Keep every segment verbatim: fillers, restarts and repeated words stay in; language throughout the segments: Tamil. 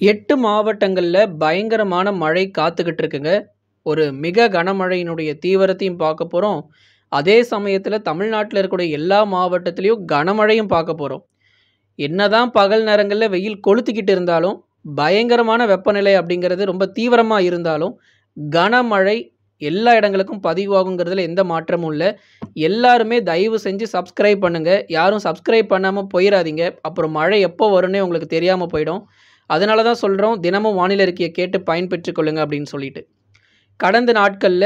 எட்டு மாவட்டங்கள்ல பயங்கரமான மழை காத்துக்கிட்டு இருக்குங்க. ஒரு மிக கனமழையினுடைய தீவிரத்தையும் பார்க்க போறோம். அதே சமயத்தில தமிழ்நாட்டில இருக்கக்கூடிய எல்லா மாவட்டத்திலயும் கனமழையும் பார்க்க போறோம். என்னதான் பகல் நேரங்கள்ல வெயில் கொளுத்திக்கிட்டு இருந்தாலும், பயங்கரமான வெப்பநிலை அப்படிங்கிறது ரொம்ப தீவிரமா இருந்தாலும், கனமழை எல்லா இடங்களுக்கும் பதிவாகுங்கிறதுல எந்த மாற்றமும் இல்ல. எல்லாருமே தயவு செஞ்சு சப்ஸ்கிரைப் பண்ணுங்க. யாரும் சப்ஸ்கிரைப் பண்ணாம போயிறாதீங்க. அப்புறம் மழை எப்போ வரும்னே உங்களுக்கு தெரியாம போயிடும். அதனால தான் சொல்றோம், தினமும் வானிலை அறிக்கைய கேட்டு பயன்பெற்றுக் கொள்ளுங்க அப்படின்னு சொல்லிட்டு. கடந்த நாட்கள்ல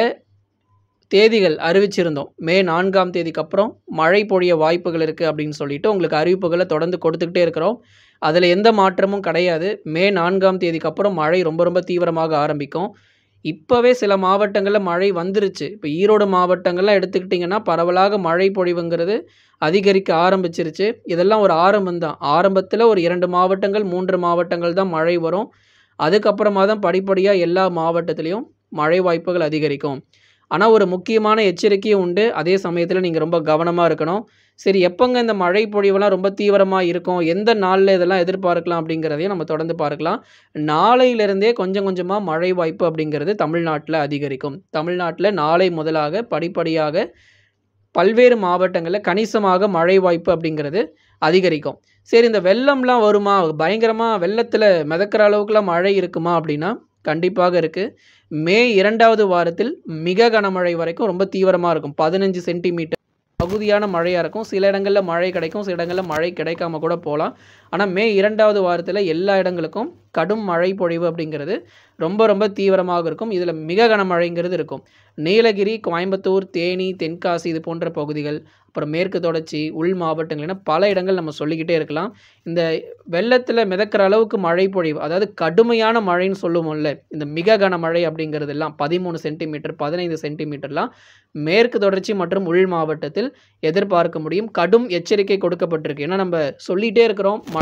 தேதிகள் அறிவிச்சிருந்தோம். மே நான்காம் தேதிக்கு அப்புறம் மழை பொழிய வாய்ப்புகள் இருக்கு அப்படின்னு சொல்லிட்டு உங்களுக்கு அறிவிப்புகள தொடர்ந்து கொடுத்துக்கிட்டே இருக்கிறோம். அதில எந்த மாற்றமும் கிடையாது. மே நான்காம் தேதிக்கு அப்புறம் மழை ரொம்ப ரொம்ப தீவிரமாக ஆரம்பிக்கும். இப்பவே சில மாவட்டங்கள்ல மழை வந்துருச்சு. இப்ப ஈரோடு மாவட்டங்கள்லாம் எடுத்துக்கிட்டிங்கன்னா, பரவலாக மழை பொழிவுங்கிறது அதிகரிக்க ஆரம்பிச்சிருச்சு. இதெல்லாம் ஒரு ஆரம்பம் தான். ஆரம்பத்தில ஒரு இரண்டு மாவட்டங்கள், மூன்று மாவட்டங்கள் தான் மழை வரும். அதுக்கப்புறமா தான் படிப்படியா எல்லா மாவட்டத்திலயும் மழை வாய்ப்புகள் அதிகரிக்கும். ஆனா, ஒரு முக்கியமான எச்சரிக்கையும் உண்டு. அதே சமயத்தில நீங்க ரொம்ப கவனமா இருக்கணும். சரி, எப்பங்க இந்த மழை பொழிவெல்லாம் ரொம்ப தீவிரமா இருக்கும்? எந்த நாள்ல இதெல்லாம் எதிர்பார்க்கலாம்? அப்படிங்கிறதையும் நம்ம தொடர்ந்து பார்க்கலாம். நாளையிலிருந்தே கொஞ்சம் கொஞ்சமா மழை வாய்ப்பு அப்படிங்கிறது தமிழ்நாட்ல அதிகரிக்கும். தமிழ்நாட்ல நாளை முதலாக படிப்படியாக பல்வேறு மாவட்டங்கள்ல கணிசமாக மழை வாய்ப்பு அப்படிங்கிறது அதிகரிக்கும். சரி, இந்த வெள்ளம்லாம் வருமா? பயங்கரமா வெள்ளத்தில மிதக்கிற அளவுக்குலாம் மழை இருக்குமா? அப்படின்னா, கண்டிப்பாக இருக்கு. மே இரண்டாவது வாரத்தில் மிக கனமழை வரைக்கும் ரொம்ப தீவிரமா இருக்கும். பதினைந்து சென்டிமீட்டர் பகுதியான மழையா இருக்கும். சில இடங்கள்ல மழை கிடைக்கும். சில இடங்கள்ல மழை கிடைக்காம கூட போலாம். ஆனா, மே இரண்டாவது வாரத்தில எல்லா இடங்களுக்கும் கடும் மழை பொழிவு அப்படிங்கிறது ரொம்ப ரொம்ப தீவிரமாக இருக்கும். இதில மிக கனமழைங்கிறது இருக்கும். நீலகிரி, கோயம்புத்தூர், தேனி, தென்காசி இது போன்ற பகுதிகள், அப்புறம் மேற்கு தொடர்ச்சி, உள் மாவட்டங்கள் என பல இடங்கள் நம்ம சொல்லிக்கிட்டே இருக்கலாம். இந்த வெள்ளத்தில மிதக்கிற அளவுக்கு மழை பொழிவு, அதாவது கடுமையான மழைன்னு சொல்லுவோம்ல, இந்த மிக கனமழை அப்படிங்கிறதெல்லாம் பதிமூன்று சென்டிமீட்டர், பதினைந்து சென்டிமீட்டர்லாம் மேற்கு தொடர்ச்சி மற்றும் உள் மாவட்டத்தில் எதிர்பார்க்க முடியும். கடும் எச்சரிக்கை கொடுக்கப்பட்டிருக்கு. ஏன்னா, நம்ம சொல்லிட்டே இருக்கிறோம். ம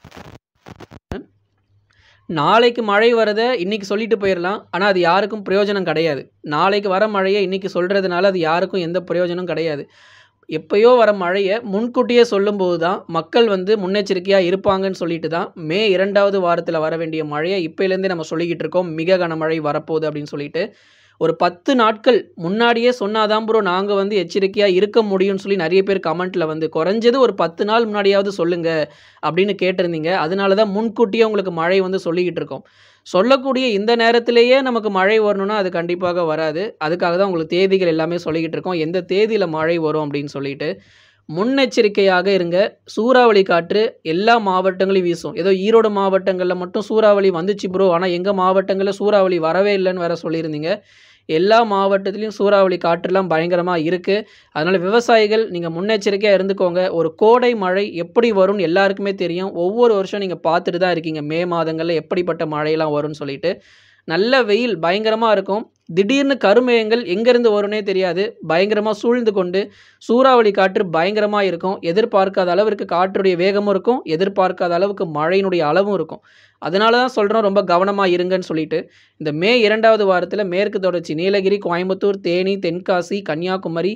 நாளைக்கு மழை வரத இன்னைக்கு சொல்லிட்டு போயிரலாம். ஆனா, அது யாருக்கும் பிரயோஜனம் கிடையாது. நாளைக்கு வர மழைய இன்னைக்கு சொல்றதுனால அது யாருக்கும் எந்த பிரயோஜனமும் கிடையாது. எப்பயோ வர மழைய முன்கூட்டியே சொல்லும்போது தான் மக்கள் வந்து முன்னெச்சரிக்கையா இருப்பாங்கன்னு சொல்லிட்டு தான் மே இரண்டாவது வாரத்தில வர வேண்டிய மழைய இப்பயிலேருந்தே நம்ம சொல்லிக்கிட்டு இருக்கோம். மிக கனமழை வரப்போகுது அப்படின்னு சொல்லிட்டு. ஒரு பத்து நாட்கள் முன்னாடியே சொன்னா தான் ப்ரோ நாங்க வந்து எச்சரிக்கையா இருக்க முடியும்னு சொல்லி நெறைய பேர் கமெண்ட்ல வந்து குறைஞ்சது ஒரு பத்து நாள் முன்னாடியாவது சொல்லுங்க அப்படின்னு கேட்டிருந்தீங்க. அதனால தான் முன்கூட்டியே உங்களுக்கு மழை வந்து சொல்லிக்கிட்டு இருக்கோம். சொல்லக்கூடிய இந்த நேரத்திலேயே நமக்கு மழை வரணும்னா அது கண்டிப்பாக வராது. அதுக்காக தான் உங்களுக்கு தேதிகள் எல்லாமே சொல்லிக்கிட்டு இருக்கோம். எந்த தேதியில மழை வரும் அப்படின்னு சொல்லிட்டு. முன்னெச்சரிக்கையாக இருங்க. சூறாவளி காற்று எல்லா மாவட்டங்களையும் வீசும். ஏதோ ஈரோடு மாவட்டங்கள்ல மட்டும் சூறாவளி வந்துச்சு ப்ரோ. ஆனா, எங்க மாவட்டங்கள்ல சூறாவளி வரவே இல்லன்னு வேற சொல்லியிருந்தீங்க. எல்லா மாவட்டத்திலயும் சூறாவளி காற்றுலாம் பயங்கரமா இருக்கு. அதனால விவசாயிகள் நீங்க முன்னெச்சரிக்கையா இருந்துக்கோங்க. ஒரு கோடை மழை எப்படி வரும்னு எல்லாருக்குமே தெரியும். ஒவ்வொரு வருஷம் நீங்க பார்த்துட்டு தான் இருக்கீங்க. மே மாதங்கள்ல எப்படிப்பட்ட மழையெல்லாம் வரும்னு சொல்லிட்டு. நல்ல வெயில் பயங்கரமா இருக்கும். திடீர்னு கருமேகங்கள் எங்கேருந்து வரும்னே தெரியாது. பயங்கரமா சூழ்ந்து கொண்டு சூறாவளி காற்று பயங்கரமா இருக்கும். எதிர்பார்க்காத அளவிற்கு காற்றுடைய வேகமும் இருக்கும். எதிர்பார்க்காத அளவுக்கு மழையினுடைய அளவும் இருக்கும். அதனால தான் சொல்றோம் ரொம்ப கவனமா இருங்கன்னு சொல்லிட்டு. இந்த மே இரண்டாவது வாரத்தில மேற்கு தொடர்ச்சி நீலகிரி, கோயம்புத்தூர், தேனி, தென்காசி, கன்னியாகுமரி,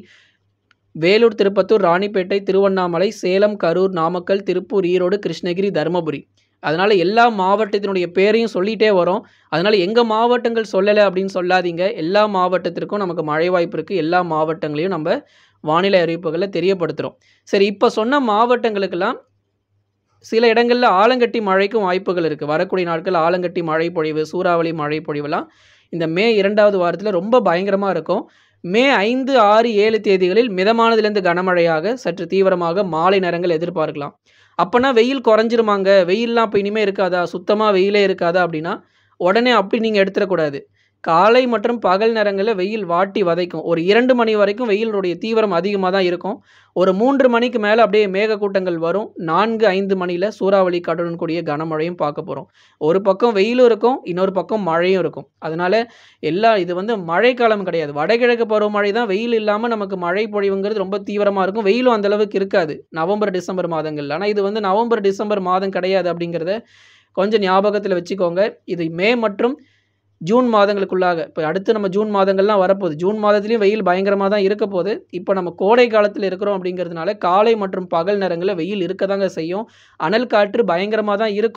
வேலூர், திருப்பத்தூர், ராணிப்பேட்டை, திருவண்ணாமலை, சேலம், கரூர், நாமக்கல், திருப்பூர், ஈரோடு, கிருஷ்ணகிரி, தருமபுரி. அதனால எல்லா மாவட்டத்தினுடைய பேரையும் சொல்லிட்டே வரோம். அதனால எங்க மாவட்டங்கள் சொல்லல அப்படின்னு சொல்லாதீங்க. எல்லா மாவட்டத்திற்கும் நமக்கு மழை வாய்ப்பு இருக்கு. எல்லா மாவட்டங்களையும் நம்ம வானிலை அறிவிப்புகள தெரியப்படுத்துறோம். சரி, இப்ப சொன்ன மாவட்டங்களுக்கெல்லாம் சில இடங்கள்ல ஆலங்கட்டி மழைக்கும் வாய்ப்புகள் இருக்கு. வரக்கூடிய நாட்கள் ஆலங்கட்டி மழை பொழிவு, சூறாவளி மழை பொழிவெல்லாம் இந்த மே இரண்டாவது வாரத்தில ரொம்ப பயங்கரமா இருக்கும். மே ஐந்து, ஆறு, ஏழு தேதிகளில் மிதமானதிலிருந்து கனமழையாக சற்று தீவிரமாக மாலை நேரங்கள் எதிர்பார்க்கலாம். அப்பன்னா வெயில் குறைஞ்சிருமாங்க? வெயில்லாம் அப்ப இனிமே இருக்காதா? சுத்தமா வெயிலே இருக்காதா? அப்படின்னா, உடனே அப்படி நீங்க எடுத்துறக்கூடாது. காலை மற்றும் பகல் நேரங்கள்ல வெயில் வாட்டி வதைக்கும். ஒரு இரண்டு மணி வரைக்கும் வெயிலுடைய தீவிரம் அதிகமா தான் இருக்கும். ஒரு மூன்று மணிக்கு மேல அப்படியே மேகக்கூட்டங்கள் வரும். நான்கு, ஐந்து மணியில சூறாவளி காற்றுடன் கூடிய கனமழையும் பார்க்க போறோம். ஒரு பக்கம் வெயிலும் இருக்கும். இன்னொரு பக்கம் மழையும் இருக்கும். அதனால எல்லா இது வந்து மழைக்காலம் கிடையாது. வடகிழக்கு பருவமழை தான் வெயில் இல்லாம நமக்கு மழை பொழிவுங்கிறது ரொம்ப தீவிரமா இருக்கும். வெயிலும் அந்த அளவுக்கு இருக்காது. நவம்பர், டிசம்பர் மாதங்கள்ல. ஆனா, இது வந்து நவம்பர், டிசம்பர் மாதம் கிடையாது அப்படிங்கிறத கொஞ்சம் ஞாபகத்தில வச்சுக்கோங்க. இது மே மற்றும் ஜூன் மாதங்களுக்குள்ளாக இப்ப அடுத்து நம்ம ஜூன் மாதங்கள்லாம் வரப்போகுது. ஜூன் மாதத்திலயும் வெயில் பயங்கரமா தான் இருக்க போது. இப்ப நம்ம கோடை காலத்தில இருக்கிறோம் அப்படிங்கிறதுனால, காலை மற்றும் பகல் நேரங்கள்ல வெயில் இருக்கதாங்க செய்யும். அனல் காற்று பயங்கரமா தான் இருக்கும்.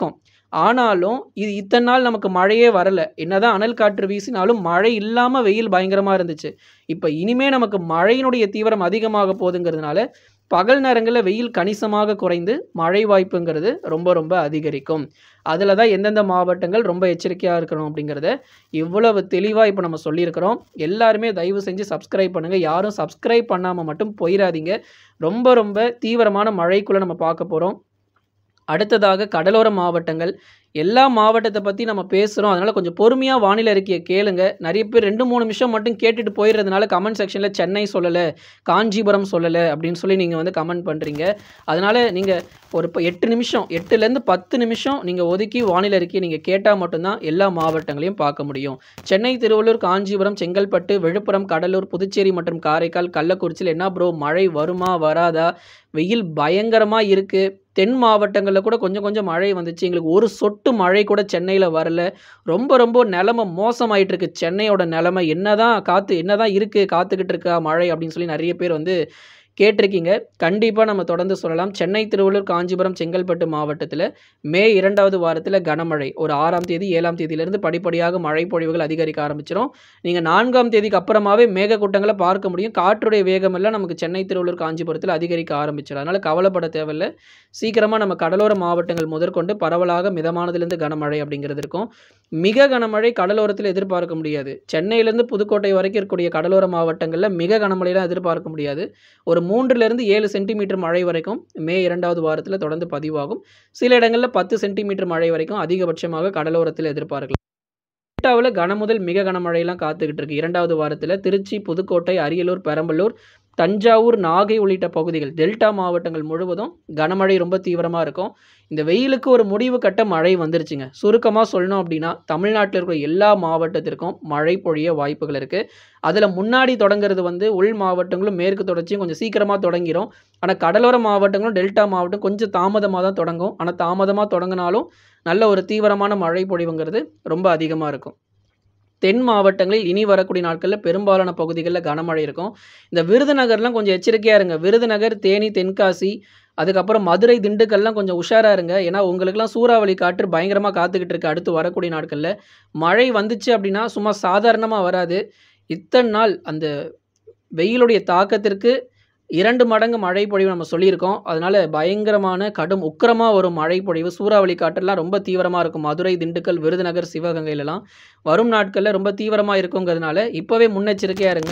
ஆனாலும் இது இத்தனை நாள் நமக்கு மழையே வரல. என்னதான் அனல் காற்று வீசினாலும் மழை இல்லாம வெயில் பயங்கரமா இருந்துச்சு. இப்ப இனிமே நமக்கு மழையினுடைய தீவிரம் அதிகமாக போகுதுங்கிறதுனால, பகல் நேரங்கள்ல வெயில் கணிசமாக குறைந்து மழை வாய்ப்புங்கிறது ரொம்ப ரொம்ப அதிகரிக்கும். அதில தான் எந்தெந்த மாவட்டங்கள் ரொம்ப எச்சரிக்கையா இருக்கணும் அப்படிங்கிறத இவ்வளவு தெளிவா இப்ப நம்ம சொல்லியிருக்கிறோம். எல்லாருமே தயவு செஞ்சு சப்ஸ்கிரைப் பண்ணுங்க. யாரும் சப்ஸ்கிரைப் பண்ணாம மட்டும் போயிறாதீங்க. ரொம்ப ரொம்ப தீவிரமான மழைக்குள்ள நம்ம பார்க்க போறோம். அடுத்ததாக கடலோர மாவட்டங்கள். எல்லா மாவட்டத்த பத்தி நம்ம பேசுறோம். அதனால கொஞ்சம் பொறுமையா வானிலை அறிக்கைய கேளுங்க. நெறைய பேர் ரெண்டு, மூணு நிமிஷம் மட்டும் கேட்டுட்டு போயிறதுனால கமெண்ட் செக்ஷன்ல சென்னை சொல்லல, காஞ்சிபுரம் சொல்லல அப்படின்னு சொல்லி நீங்க வந்து கமெண்ட் பண்றீங்க. அதனால நீங்க ஒரு இப்ப எட்டு நிமிஷம் எட்டுலேருந்து பத்து நிமிஷம் நீங்க ஒதுக்கி வானிலை அறிக்கைய நீங்க கேட்டா மட்டும் தான் எல்லா மாவட்டங்களையும் பார்க்க முடியும். சென்னை, திருவள்ளூர், காஞ்சிபுரம், செங்கல்பட்டு, விழுப்புரம், கடலூர், புதுச்சேரி மற்றும் காரைக்கால், கள்ளக்குறிச்சியில என்ன ப்ரோ மழை வருமா? வராதா? வெயில் பயங்கரமா இருக்கு. தென் மாவட்டங்கள்ல கூட கொஞ்சம் கொஞ்சம் மழை வந்துச்சு. எங்களுக்கு ஒரு சொட்டு மழை கூட சென்னையில வரல. ரொம்ப ரொம்ப நெலைம மோசமாயிட்டு இருக்கு. சென்னையோட நெலைம என்னதான் காத்து என்னதான் இருக்கு காத்துக்கிட்டு இருக்கா மழை அப்படின்னு சொல்லி நெறைய பேர் வந்து கேட்டிருக்கீங்க. கண்டிப்பா நம்ம தொடர்ந்து சொல்லலாம். சென்னை, திருவள்ளூர், காஞ்சிபுரம், செங்கல்பட்டு மாவட்டத்தில மே இரண்டாவது வாரத்தில கனமழை. ஒரு ஆறாம் தேதி, ஏழாம் தேதியிலிருந்து படிப்படியாக மழை பொழிவுகள் அதிகரிக்க ஆரம்பிச்சிரும். நீங்க நான்காம் தேதிக்கு அப்புறமாவே மேகக்கூட்டங்கள பார்க்க முடியும். காற்றுடைய வேகம் எல்லாம் நமக்கு சென்னை, திருவள்ளூர், காஞ்சிபுரத்தில அதிகரிக்க ஆரம்பிச்சிரும். அதனால கவலைப்பட தேவையில்ல. சீக்கிரமா நம்ம கடலோர மாவட்டங்கள் முதற்கொண்டு பரவலாக மிதமானதிலிருந்து கனமழை அப்படிங்கிறது இருக்கும். மிக கனமழை கடலோரத்தில எதிர்பார்க்க முடியாது. சென்னையிலிருந்து புதுக்கோட்டை வரைக்கும் இருக்கக்கூடிய கடலோர மாவட்டங்கள்ல மிக கனமழைலாம் எதிர்பார்க்க முடியாது. ஒரு மூன்றிலிருந்து ஏழு சென்டிமீட்டர் மழை வரைக்கும் மே இரண்டாவது வாரத்தில தொடர்ந்து பதிவாகும். சில இடங்கள்ல பத்து சென்டிமீட்டர் மழை வரைக்கும் அதிகபட்சமாக கடலோரத்தில எதிர்பார்க்கலாம். டெல்டாவுல கனமுதல் மிக கனமழைலாம் காத்துக்கிட்டு இருக்கு. இரண்டாவது வாரத்தில திருச்சி, புதுக்கோட்டை, அரியலூர், பெரம்பலூர், தஞ்சாவூர், நாகை உள்ளிட்ட பகுதிகள் டெல்டா மாவட்டங்கள் முழுவதும் கனமழை ரொம்ப தீவிரமா இருக்கும். இந்த வெயிலுக்கு ஒரு முடிவு கட்ட மழை வந்துருச்சுங்க. சுருக்கமா சொல்லணும் அப்படின்னா, தமிழ்நாட்டில இருக்கிற எல்லா மாவட்டத்திற்கும் மழை பொழிய வாய்ப்புகள் இருக்கு. அதில முன்னாடி தொடங்குறது வந்து உள் மாவட்டங்களும், மேற்கு தொடர்ச்சியும் கொஞ்சம் சீக்கிரமா தொடங்கிரும். ஆனா கடலோர மாவட்டங்களும், டெல்டா மாவட்டம் கொஞ்சம் தாமதமா தான் தொடங்கும். ஆனா தாமதமா தொடங்குனாலும் நல்ல ஒரு தீவிரமான மழை பொழிவுங்கிறது ரொம்ப அதிகமா இருக்கும். தென் மாவட்டங்களில் இனி வரக்கூடிய நாட்கள்ல பெரும்பாலான பகுதிகள்ல கனமழை இருக்கும். இந்த விருதுநகர்லாம் கொஞ்சம் எச்சரிக்கையா இருங்க. விருதுநகர், தேனி, தென்காசி, அதுக்கப்புறம் மதுரை, திண்டுக்கல்லாம் கொஞ்சம் உஷாரா இருங்க. ஏன்னா உங்களுக்கெல்லாம் சூறாவளி காற்று பயங்கரமா காத்துக்கிட்டு இருக்கு அடுத்து வரக்கூடிய நாட்கள்ல. மழை வந்துச்சு அப்படின்னா சும்மா சாதாரணமா வராது. இத்தன நாள் அந்த வெயிலுடைய தாக்கத்திற்கு இரண்டு மடங்கு மழை பொழிவு நம்ம சொல்லியிருக்கோம். அதனால பயங்கரமான கடும் உக்கிரமா வரும் மழை பொழிவு. சூறாவளி காற்றெல்லாம் ரொம்ப தீவிரமா இருக்கும். மதுரை, திண்டுக்கல், விருதுநகர், சிவகங்கையிலலாம் வரும் நாட்கள்ல ரொம்ப தீவிரமா இருக்குங்கிறதுனால இப்பவே முன்னெச்சரிக்கையா இருங்க.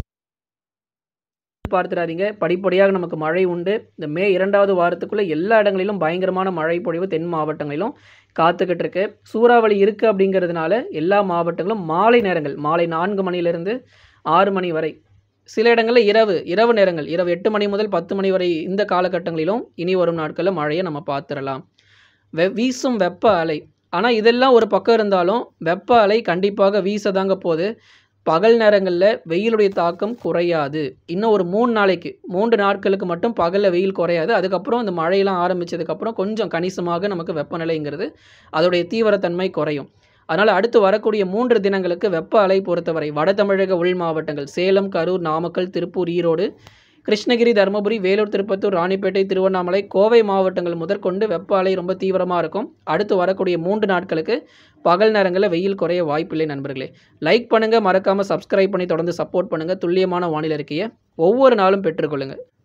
பார்த்துறாதீங்க. படிப்படியாக நமக்கு மழை உண்டு. இந்த மே இரண்டாவது வாரத்துக்குள்ள எல்லா இடங்களிலும் பயங்கரமான மழை பொழிவு தென் மாவட்டங்களிலும் காத்துக்கிட்டு இருக்கு. சூறாவளி இருக்கு அப்படிங்கிறதுனால எல்லா மாவட்டங்களும் மாலை நேரங்கள் மாலை நான்கு மணியிலிருந்து ஆறு மணி வரை, சில இடங்கள்ல இரவு இரவு நேரங்கள் இரவு எட்டு மணி முதல் பத்து மணி வரை இந்த காலகட்டங்களிலும் இனி வரும் நாட்கள்ல மழைய நம்ம பார்த்துறலாம். வெ வீசும் வெப்ப அலை. ஆனா இதெல்லாம் ஒரு பக்கம் இருந்தாலும் வெப்ப அலை கண்டிப்பாக வீசதாங்க போது. பகல் நேரங்கள்ல வெயிலுடைய தாக்கம் குறையாது. இன்னும் ஒரு மூணு நாளைக்கு மூன்று நாட்களுக்கு மட்டும் பகல்ல வெயில் குறையாது. அதுக்கப்புறம் இந்த மழையெல்லாம் ஆரம்பிச்சதுக்கப்புறம் கொஞ்சம் கணிசமாக நமக்கு வெப்பநிலைங்கிறது அதோடைய தீவிரத்தன்மை குறையும். அதனால அடுத்து வரக்கூடிய மூன்று தினங்களுக்கு வெப்ப அலை பொறுத்தவரை வட தமிழக உள் மாவட்டங்கள் சேலம், கரூர், நாமக்கல், திருப்பூர், ஈரோடு, கிருஷ்ணகிரி, தருமபுரி, வேலூர், திருப்பத்தூர், ராணிப்பேட்டை, திருவண்ணாமலை, கோவை மாவட்டங்கள் முதற்கொண்டு வெப்ப அலை ரொம்ப தீவிரமா இருக்கும். அடுத்து வரக்கூடிய மூன்று நாட்களுக்கு பகல் நேரங்கள்ல வெயில் குறைய வாய்ப்பில்லை நண்பர்களே. லைக் பண்ணுங்க, மறக்காம சப்ஸ்கிரைப் பண்ணி தொடர்ந்து சப்போர்ட் பண்ணுங்க. துல்லியமான வானிலை அறிக்கைய ஒவ்வொரு நாளும் பெற்றுக்கொள்ளுங்க.